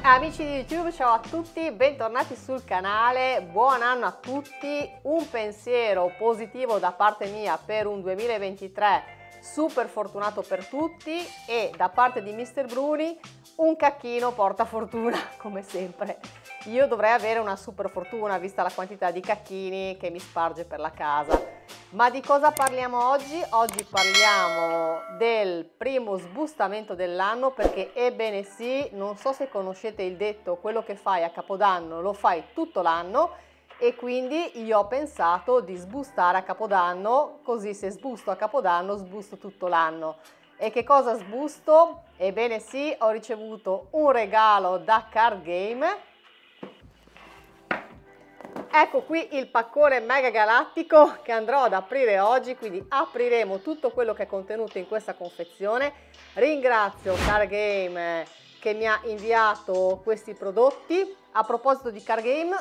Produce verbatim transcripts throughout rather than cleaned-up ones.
Amici di YouTube, ciao a tutti, bentornati sul canale, buon anno a tutti, un pensiero positivo da parte mia per un duemilaventitré super fortunato per tutti e da parte di mister Bruni un cacchino porta fortuna, come sempre. Io dovrei avere una super fortuna vista la quantità di cacchini che mi sparge per la casa. Ma di cosa parliamo oggi? Oggi parliamo del primo sbustamento dell'anno perché ebbene sì, non so se conoscete il detto quello che fai a Capodanno lo fai tutto l'anno e quindi io ho pensato di sbustare a Capodanno, così se sbusto a Capodanno sbusto tutto l'anno. E che cosa sbusto? Ebbene sì, ho ricevuto un regalo da Card Game. Ecco qui il paccone mega galattico che andrò ad aprire oggi, quindi apriremo tutto quello che è contenuto in questa confezione. Ringrazio Card Game che mi ha inviato questi prodotti. A proposito di Card Game,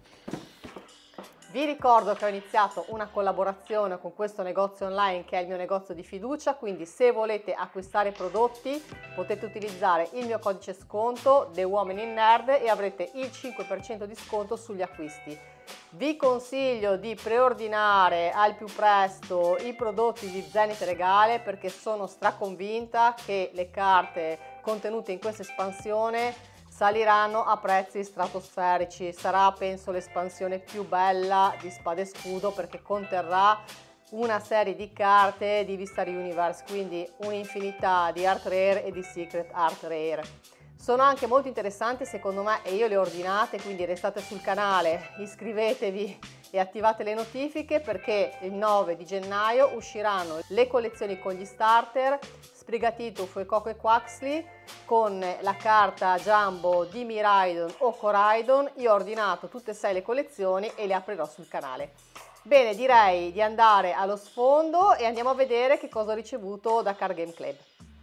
vi ricordo che ho iniziato una collaborazione con questo negozio online che è il mio negozio di fiducia, quindi se volete acquistare prodotti potete utilizzare il mio codice sconto The Woman in Nerd e avrete il cinque per cento di sconto sugli acquisti. Vi consiglio di preordinare al più presto i prodotti di Zenith Regale perché sono straconvinta che le carte contenute in questa espansione saliranno a prezzi stratosferici. Sarà penso l'espansione più bella di Spada e Scudo perché conterrà una serie di carte di Vistari Universe, quindi un'infinità di Art Rare e di Secret Art Rare. Sono anche molto interessanti secondo me e io le ho ordinate, quindi restate sul canale, iscrivetevi e attivate le notifiche perché il nove di gennaio usciranno le collezioni con gli starter Sprigatito, Fuecoco e Quaxly con la carta Jumbo di Miraidon o Coraidon. Io ho ordinato tutte e sei le collezioni e le aprirò sul canale. Bene, direi di andare allo sfondo e andiamo a vedere che cosa ho ricevuto da Card Game Club.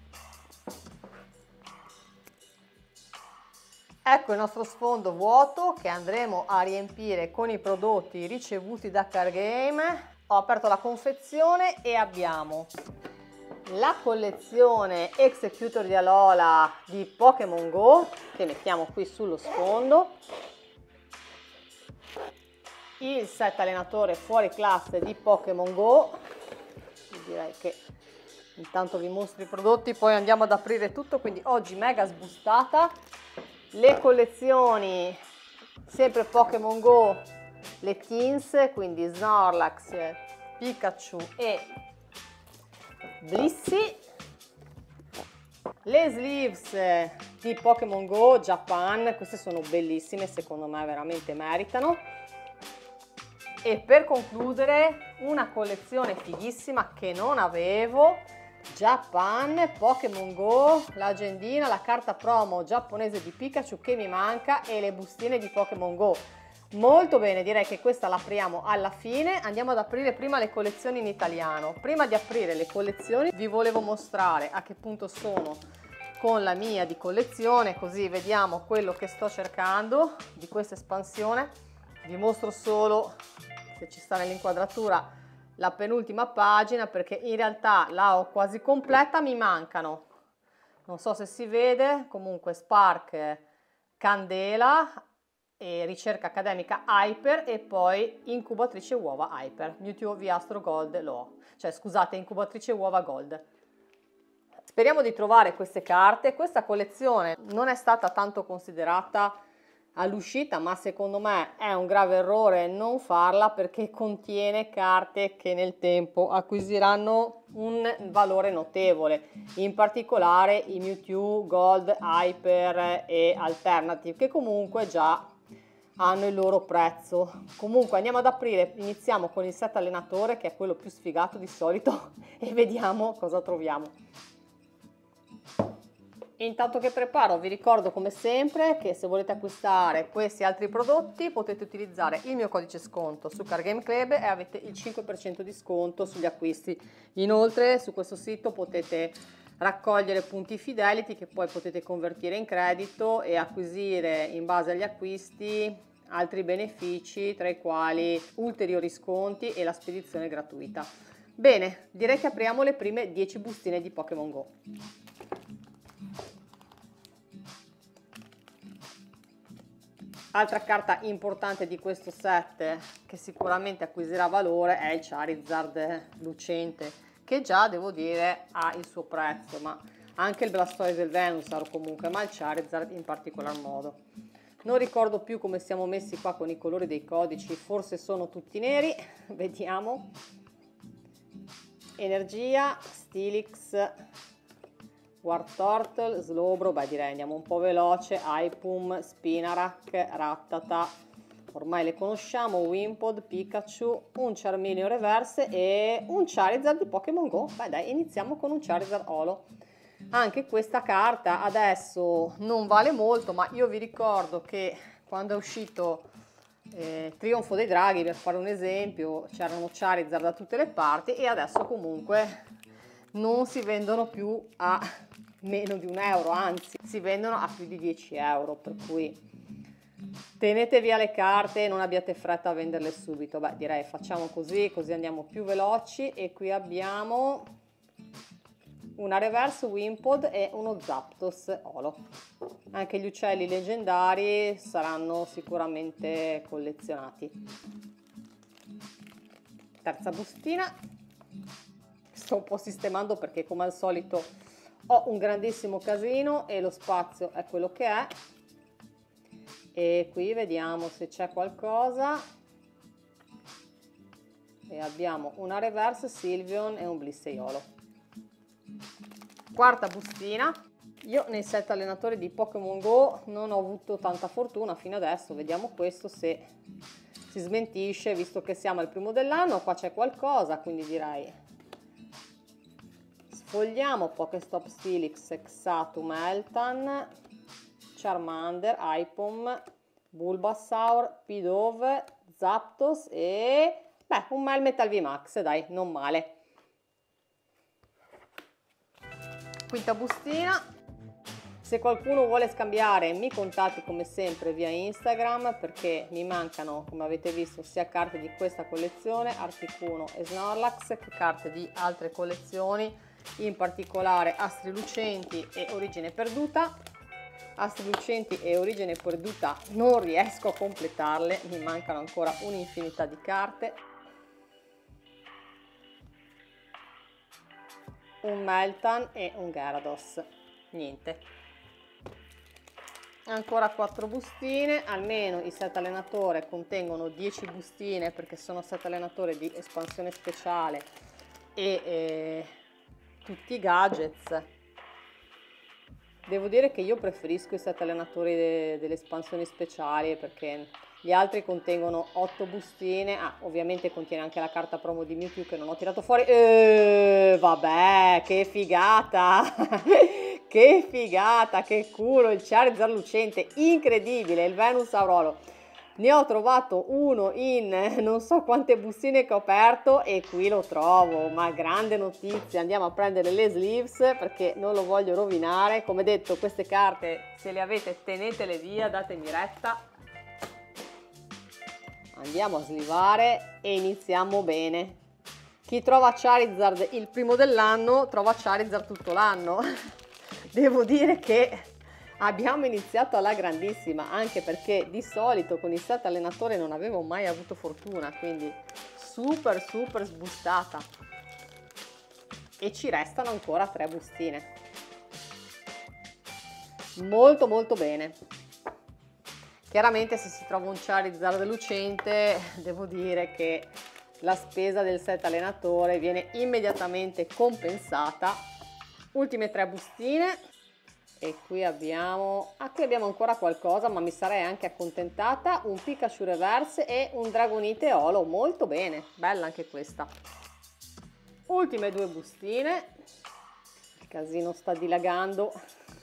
Ecco il nostro sfondo vuoto che andremo a riempire con i prodotti ricevuti da Card Game. Ho aperto la confezione e abbiamo la collezione Executor di Alola di Pokémon Go che mettiamo qui sullo sfondo, il set allenatore fuori classe di Pokémon Go. Direi che intanto vi mostro i prodotti, poi andiamo ad aprire tutto, quindi oggi mega sbustata. Le collezioni sempre Pokémon Go, le Teens, quindi Snorlax, Pikachu e Blissey. Le sleeves di Pokémon Go Japan, queste sono bellissime, secondo me veramente meritano. E per concludere una collezione fighissima che non avevo, Japan, Pokémon Go, l'agendina, la carta promo giapponese di Pikachu che mi manca e le bustine di Pokémon Go. Molto bene, direi che questa l'apriamo alla fine. Andiamo ad aprire prima le collezioni in italiano. Prima di aprire le collezioni vi volevo mostrare a che punto sono con la mia di collezione, così vediamo quello che sto cercando di questa espansione. Vi mostro solo, se ci sta nell'inquadratura, la penultima pagina perché in realtà la ho quasi completa, mi mancano, non so se si vede, comunque Spark, Candela e ricerca accademica Hyper e poi incubatrice uova Hyper, Mewtwo V Astro Gold l'ho, cioè scusate, incubatrice uova Gold. Speriamo di trovare queste carte. Questa collezione non è stata tanto considerata all'uscita, ma secondo me è un grave errore non farla perché contiene carte che nel tempo acquisiranno un valore notevole, in particolare i Mewtwo Gold, Hyper e Alternative che comunque già hanno il loro prezzo. Comunque andiamo ad aprire, iniziamo con il set allenatore che è quello più sfigato di solito e vediamo cosa troviamo. Intanto che preparo vi ricordo come sempre che se volete acquistare questi altri prodotti potete utilizzare il mio codice sconto su Card Game Club e avete il cinque per cento di sconto sugli acquisti. Inoltre su questo sito potete raccogliere punti Fidelity che poi potete convertire in credito e acquisire in base agli acquisti altri benefici tra i quali ulteriori sconti e la spedizione gratuita. Bene, direi che apriamo le prime dieci bustine di Pokémon Go. Altra carta importante di questo set che sicuramente acquisirà valore è il Charizard lucente, che già devo dire ha il suo prezzo, ma anche il Blastoise e il Venusaur comunque, ma il Charizard in particolar modo. Non ricordo più come siamo messi qua con i colori dei codici, forse sono tutti neri, vediamo. Energia, Steelix, Wartortle, Slowbro, beh direi andiamo un po' veloce, Aipum, Spinarak, Rattata, ormai le conosciamo, Wimpod, Pikachu, un Charmeleon reverse e un Charizard di Pokémon Go. Beh dai, iniziamo con un Charizard Holo. Anche questa carta adesso non vale molto, ma io vi ricordo che quando è uscito eh, Trionfo dei Draghi, per fare un esempio, c'erano Charizard da tutte le parti e adesso comunque non si vendono più a meno di un euro, anzi si vendono a più di dieci euro, per cui tenete via le carte e non abbiate fretta a venderle subito. Beh direi facciamo così, così andiamo più veloci. E qui abbiamo una reverse Wimpod e uno Zapdos Holo. Anche gli uccelli leggendari saranno sicuramente collezionati. Terza bustina. Sto un po' sistemando perché come al solito ho un grandissimo casino e lo spazio è quello che è. E qui vediamo se c'è qualcosa. E abbiamo una reverse Sylveon e un Blisseyolo. Quarta bustina. Io nei set allenatori di Pokémon Go non ho avuto tanta fortuna fino adesso. Vediamo questo se si smentisce, visto che siamo al primo dell'anno. Qua c'è qualcosa, quindi direi sfogliamo. Pokestop, Steelix, Exatum, Meltan, Charmander, Aipom, Bulbasaur, Pidove, Zapdos e beh, un Melmetal V Max, dai, non male. Quinta bustina. Se qualcuno vuole scambiare mi contatti come sempre via Instagram, perché mi mancano, come avete visto, sia carte di questa collezione, Articuno e Snorlax, che carte di altre collezioni, in particolare Astri Lucenti e Origine Perduta. Astri Lucenti e Origine Perduta non riesco a completarle, mi mancano ancora un'infinità di carte. Un Meltan e un Gyarados, niente. Ancora quattro bustine, almeno i set allenatore contengono dieci bustine perché sono set allenatore di espansione speciale e eh, tutti i gadgets. Devo dire che io preferisco i set allenatori de delle espansioni speciali perché gli altri contengono otto bustine. Ah, ovviamente contiene anche la carta promo di Mewtwo che non ho tirato fuori. Eh, vabbè, che figata! Che figata, che culo, il Charizard lucente, incredibile, il Venusaur Holo. Ne ho trovato uno in non so quante bustine che ho aperto e qui lo trovo, ma grande notizia. Andiamo a prendere le sleeves perché non lo voglio rovinare. Come detto, queste carte, se le avete, tenetele via, datemi retta. Andiamo a slivare e iniziamo bene. Chi trova Charizard il primo dell'anno, trova Charizard tutto l'anno. Devo dire che abbiamo iniziato alla grandissima, anche perché di solito con il set allenatore non avevo mai avuto fortuna, quindi super super sbustata. E ci restano ancora tre bustine. Molto molto bene. Chiaramente se si trova un Charizard lucente, devo dire che la spesa del set allenatore viene immediatamente compensata. Ultime tre bustine e qui abbiamo, ah, qui abbiamo ancora qualcosa, ma mi sarei anche accontentata. Un Pikachu reverse e un Dragonite Holo, molto bene, bella anche questa. Ultime due bustine, il casino sta dilagando.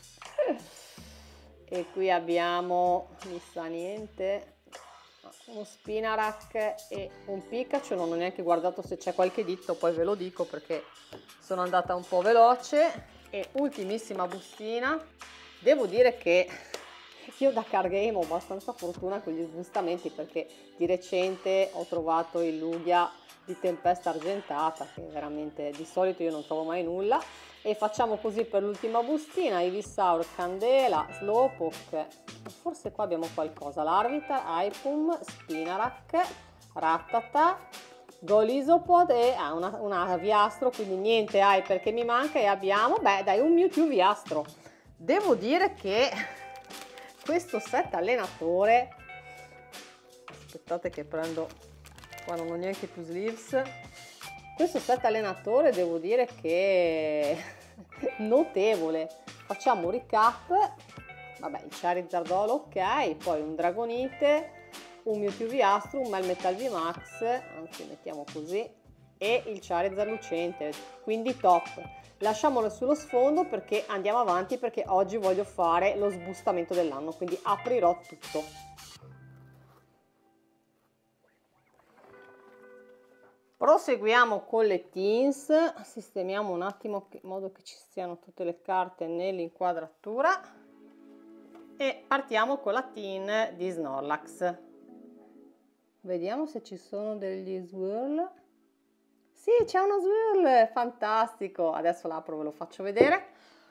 E qui abbiamo, mi sa niente, uno Spinarak e un Pikachu. Non ho neanche guardato se c'è qualche ditto, poi ve lo dico perché sono andata un po' veloce. E ultimissima bustina. Devo dire che io da card game ho abbastanza fortuna con gli sbustamenti perché di recente ho trovato il Lugia di tempesta argentata, che veramente di solito io non trovo mai nulla. E facciamo così per l'ultima bustina: Ivysaur, Candela, Slowpoke, forse qua abbiamo qualcosa, Larvitar, Aipum, Spinarak, Rattata, Golisopod e ah, una, una Viastro, quindi niente Hyper che mi manca, e abbiamo, beh dai, un Mewtwo Viastro. Devo dire che questo set allenatore, aspettate che prendo, qua non ho neanche più sleeves, questo set allenatore devo dire che notevole. Facciamo un recap: vabbè, il Charizard Holo, ok, poi un Dragonite, un Mewtwo Viastro, un Melmetal V Max, anzi mettiamo così, e il Charizard lucente, quindi top. Lasciamolo sullo sfondo perché andiamo avanti, perché oggi voglio fare lo sbustamento dell'anno, quindi aprirò tutto. Proseguiamo con le teens, sistemiamo un attimo in modo che ci siano tutte le carte nell'inquadratura e partiamo con la teen di Snorlax. Vediamo se ci sono degli swirl. Sì, c'è uno swirl, fantastico! Adesso l'apro e ve lo faccio vedere.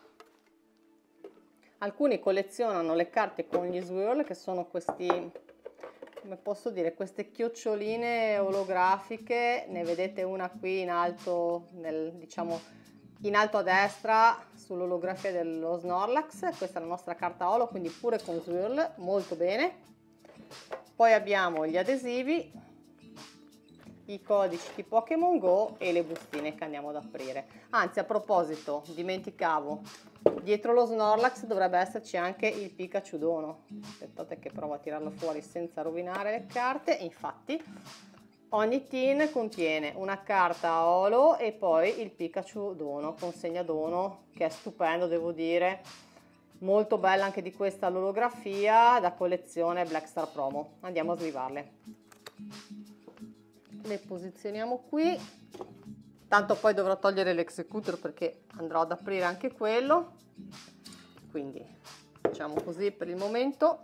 Alcuni collezionano le carte con gli swirl, che sono questi, come posso dire, queste chioccioline olografiche. Ne vedete una qui in alto, nel, diciamo in alto a destra, sull'olografia dello Snorlax. Questa è la nostra carta holo, quindi pure con swirl, molto bene. Poi abbiamo gli adesivi, i codici di Pokémon Go e le bustine che andiamo ad aprire. Anzi, a proposito, dimenticavo, dietro lo Snorlax dovrebbe esserci anche il Pikachu dono. Aspettate che provo a tirarlo fuori senza rovinare le carte. Infatti ogni tin contiene una carta holo e poi il Pikachu dono, consegna dono, che è stupendo, devo dire. Molto bella anche di questa l'olografia, da collezione Black Star Promo. Andiamo a slivarle. Le posizioniamo qui, tanto poi dovrò togliere l'executor perché andrò ad aprire anche quello, quindi facciamo così per il momento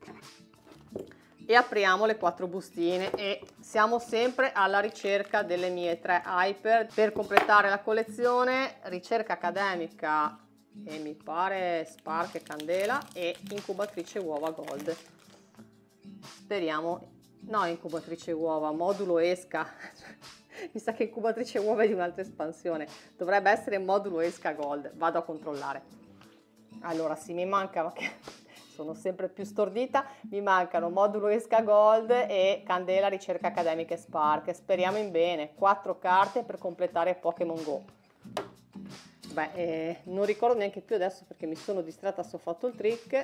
e apriamo le quattro bustine. E siamo sempre alla ricerca delle mie tre Hyper per completare la collezione: ricerca accademica, e mi pare Spark e Candela, e incubatrice uova Gold. Speriamo. No, incubatrice uova, modulo esca. Mi sa che incubatrice uova è di un'altra espansione. Dovrebbe essere modulo esca Gold. Vado a controllare. Allora, sì, mi manca, ma che sono sempre più stordita. Mi mancano modulo esca Gold e Candela, ricerca accademica e Spark. Speriamo in bene. Quattro carte per completare Pokémon Go. Beh, eh, non ricordo neanche più adesso perché mi sono distratta se ho fatto il trick.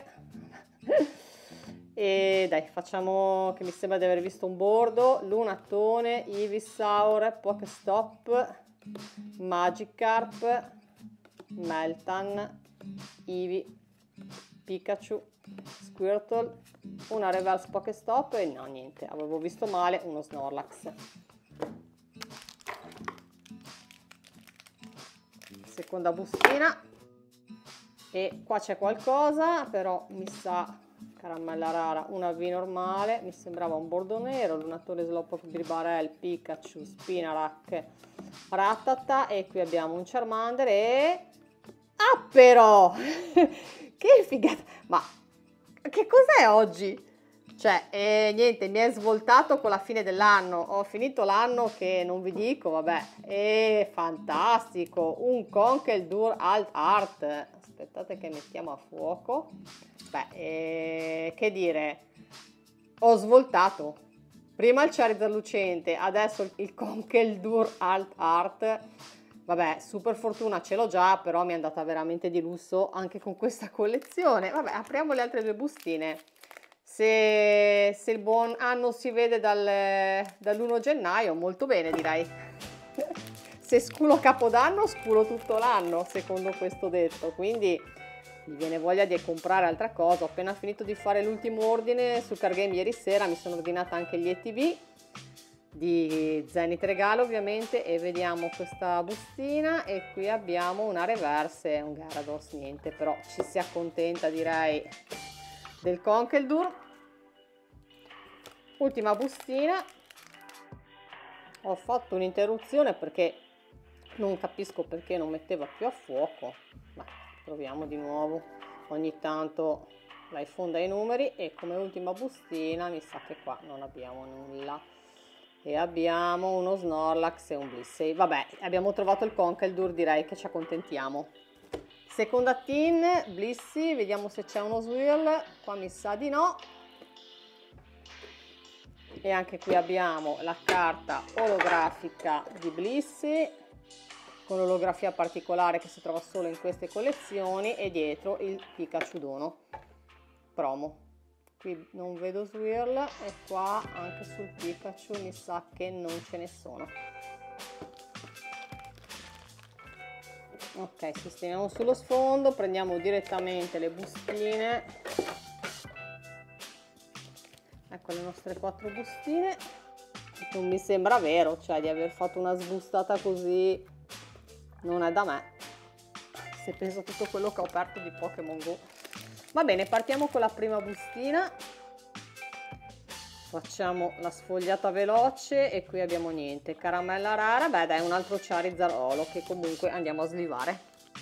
E dai, facciamo, che mi sembra di aver visto un bordo: Lunatone, Ivysaur, Pokestop, Magikarp, Meltan, Eevee, Pikachu, Squirtle, una reverse Pokestop e no, niente, avevo visto male, uno Snorlax. Seconda bustina, e qua c'è qualcosa, però mi sa caramella rara, una V normale, mi sembrava un bordo nero, Lunatone, Slowpoke, Bibarel, Pikachu, Spinarak, Rattata, e qui abbiamo un Charmander e... ah però! Che figata! Ma che cos'è oggi? Cioè, eh, niente, mi è svoltato con la fine dell'anno, ho finito l'anno che non vi dico, vabbè, e fantastico, un Conkeldurr Alt Art, aspettate che mettiamo a fuoco. Beh, eh, che dire, ho svoltato, prima il Charizard lucente, adesso il Conkeldurr Alt Art. Vabbè, super fortuna ce l'ho già, però mi è andata veramente di lusso anche con questa collezione. Vabbè, apriamo le altre due bustine. Se, se il buon anno si vede dal, dall'primo gennaio, molto bene direi. Se sculo Capodanno, sculo tutto l'anno, secondo questo detto. Quindi mi viene voglia di comprare altra cosa. Ho appena finito di fare l'ultimo ordine su Card Game ieri sera, mi sono ordinata anche gli E T B di Zenith Regalo ovviamente, e vediamo questa bustina e qui abbiamo una reverse e un Gyarados, niente, però ci si accontenta direi del Conkeldurr. Ultima bustina, Ho fatto un'interruzione perché non capisco perché non metteva più a fuoco, ma proviamo di nuovo. Ogni tanto dai fonda i numeri e come ultima bustina mi sa che qua non abbiamo nulla. E abbiamo uno Snorlax e un Blissey. Vabbè, abbiamo trovato il Conkeldurr, direi che ci accontentiamo. Seconda tin, Blissey, vediamo se c'è uno Swirl. Qua mi sa di no. E anche qui abbiamo la carta olografica di Blissey, con l'olografia particolare che si trova solo in queste collezioni, e dietro il Pikachu dono promo. Qui non vedo Swirl e qua anche sul Pikachu mi sa che non ce ne sono. Ok, sistemiamo sullo sfondo, prendiamo direttamente le bustine. Ecco le nostre quattro bustine. Non mi sembra vero, cioè di aver fatto una sbustata così non è da me, se penso a tutto quello che ho aperto di Pokémon Go. Va bene, partiamo con la prima bustina. Facciamo la sfogliata veloce e qui abbiamo niente. Caramella rara, beh dai, un altro Charizard Holo che comunque andiamo a slivare.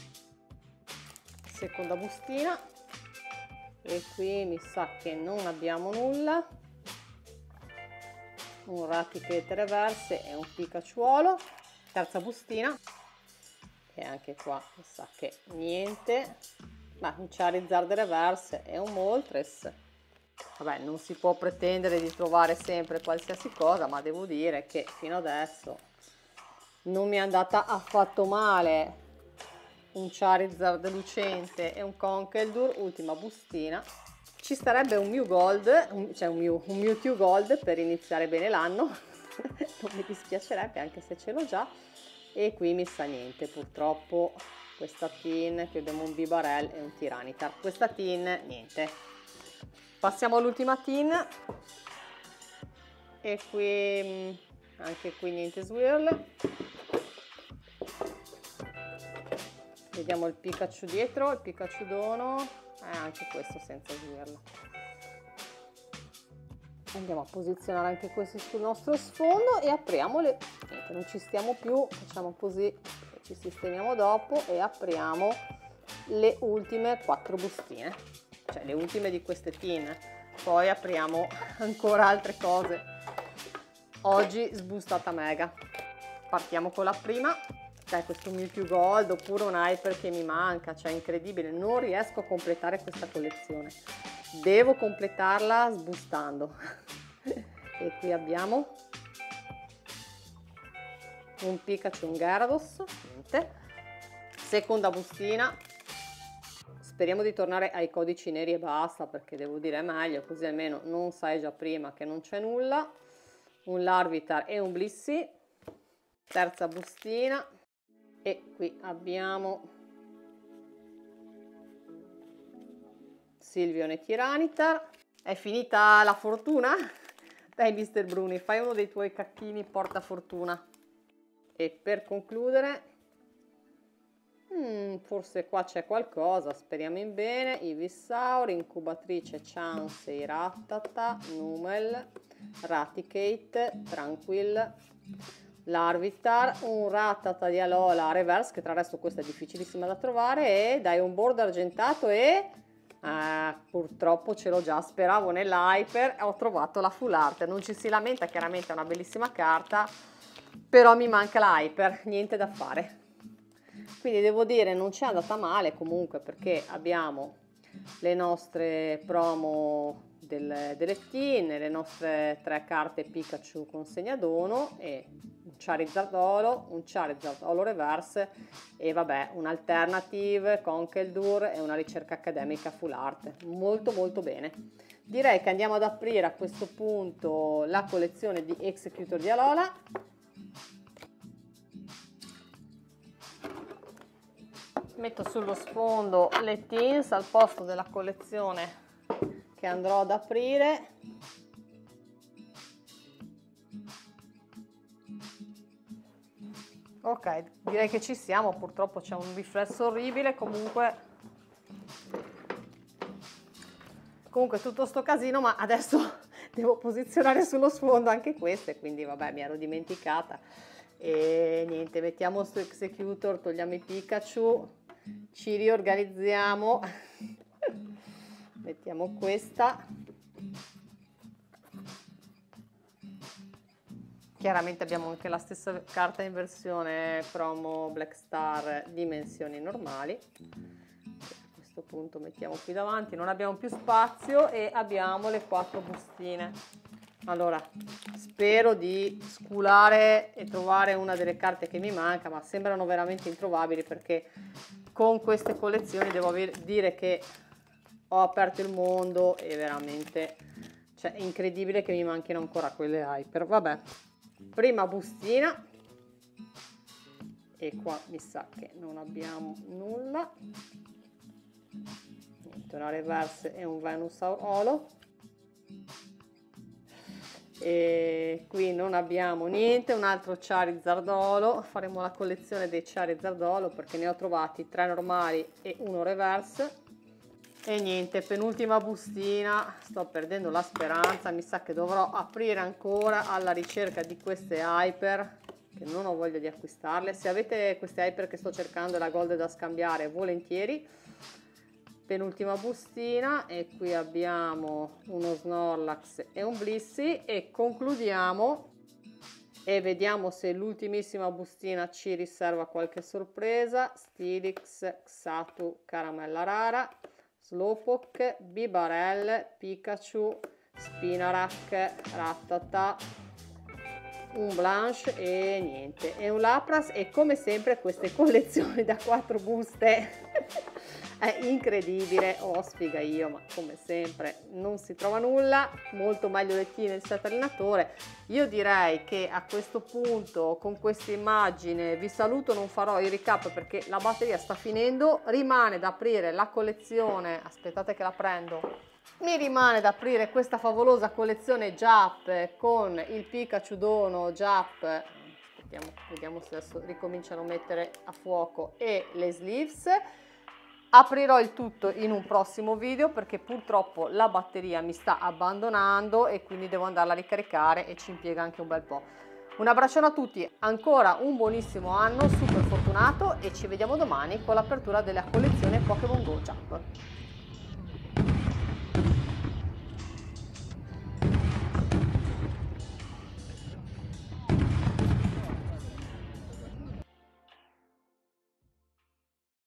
Seconda bustina. E qui mi sa che non abbiamo nulla. Un Raticate reverse e un Pikachu Holo. Terza bustina. E anche qua mi sa che niente. Ma un Charizard reverse e un Moltres. Vabbè, non si può pretendere di trovare sempre qualsiasi cosa, ma devo dire che fino adesso non mi è andata affatto male. Un Charizard lucente e un Conkeldurr, ultima bustina. Ci starebbe un Mew Gold, un, cioè un, Mew, un Mewtwo Gold per iniziare bene l'anno. Non mi dispiacerebbe anche se ce l'ho già. E qui mi sa niente, purtroppo questa tin, qui abbiamo un Bibarel e un Tyranitar. Questa tin, niente. Passiamo all'ultima tin. E qui, anche qui niente Swirl. Vediamo il Pikachu dietro, il Pikachu dono, e anche questo senza Swirl. Andiamo a posizionare anche questi sul nostro sfondo e apriamo le... Niente, non ci stiamo più, facciamo così, ci sistemiamo dopo e apriamo le ultime quattro bustine, cioè le ultime di queste tin. Poi apriamo ancora altre cose. Oggi sbustata mega. Partiamo con la prima. Dai, questo Mewtwo Gold oppure un Hyper che mi manca, cioè incredibile, non riesco a completare questa collezione. Devo completarla sbustando. E qui abbiamo un Pikachu, un Gyarados, niente. Seconda bustina. Speriamo di tornare ai codici neri e basta, perché devo dire è meglio, così almeno non sai già prima che non c'è nulla. Un Larvitar e un Blissey. Terza bustina. E qui abbiamo Sylveon e Tyranitar. È finita la fortuna? Dai mister Bruni, fai uno dei tuoi cacchini porta fortuna. E per concludere, hmm, forse qua c'è qualcosa, speriamo in bene. Ivysaur, Incubatrice, Chansey, Rattata, Numel, Raticate, Tranquill, Larvitar, un Rattata di Alola reverse, che tra l'altro questa è difficilissima da trovare, e dai un board argentato e... Ah, purtroppo ce l'ho già, speravo nell'Hyper, ho trovato la Full Art. Non ci si lamenta, chiaramente è una bellissima carta, però mi manca la Hyper, niente da fare. Quindi devo dire non ci è andata male comunque, perché abbiamo le nostre promo del, delle tin, le nostre tre carte Pikachu con segnadono e un Charizard Holo, un Charizard Holo reverse e vabbè un Alternative, Conkeldurr e una ricerca accademica Full Art. Molto molto bene. Direi che andiamo ad aprire a questo punto la collezione di Executor di Alola. Metto sullo sfondo le tins al posto della collezione che andrò ad aprire. Ok, direi che ci siamo, purtroppo c'è un riflesso orribile, comunque comunque tutto sto casino, ma adesso devo posizionare sullo sfondo anche queste, quindi vabbè, mi ero dimenticata. E niente, mettiamo su Executor, togliamo i Pikachu, ci riorganizziamo, mettiamo questa. Chiaramente abbiamo anche la stessa carta in versione promo Black Star, dimensioni normali. A questo punto mettiamo qui davanti, non abbiamo più spazio e abbiamo le quattro bustine. Allora, spero di sculare e trovare una delle carte che mi manca, ma sembrano veramente introvabili, perché con queste collezioni devo dire che ho aperto il mondo e veramente, cioè, è incredibile che mi manchino ancora quelle hyper. Vabbè, prima bustina, e qua mi sa che non abbiamo nulla. Niente, una reverse e un Venusaur Holo. E qui non abbiamo niente, un altro Charizard Holo. Faremo la collezione dei Charizard Holo perché ne ho trovati tre normali e uno reverse. E niente, penultima bustina, sto perdendo la speranza, mi sa che dovrò aprire ancora alla ricerca di queste hyper, che non ho voglia di acquistarle. Se avete queste hyper che sto cercando e la gold da scambiare, volentieri. Penultima bustina, e qui abbiamo uno Snorlax e un Blissey, e concludiamo e vediamo se l'ultimissima bustina ci riserva qualche sorpresa. Steelix, Xatu, Caramella Rara, Slowpoke, Bibarel, Pikachu, Spinarak, Rattata, un Blanche e niente, e un Lapras. E come sempre queste collezioni da quattro buste è incredibile, oh sfiga io, ma come sempre non si trova nulla. Molto meglio le T nel set allenatore. Io direi che a questo punto, con questa immagine, vi saluto, non farò il recap perché la batteria sta finendo. Rimane da aprire la collezione, aspettate che la prendo, mi rimane da aprire questa favolosa collezione Jap con il Pikachu dono Jap. Vediamo, vediamo se adesso ricominciano a mettere a fuoco, e le sleeves. Aprirò il tutto in un prossimo video perché purtroppo la batteria mi sta abbandonando e quindi devo andarla a ricaricare e ci impiega anche un bel po'. Un abbraccione a tutti, ancora un buonissimo anno, super fortunato, e ci vediamo domani con l'apertura della collezione Pokémon Go Jump.